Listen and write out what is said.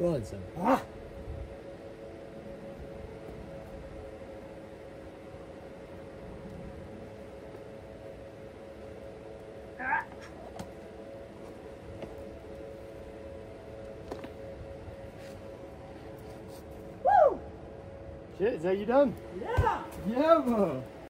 Go on, son. Ah. Woo! Shit, is that you done? Yeah! Yeah, bro.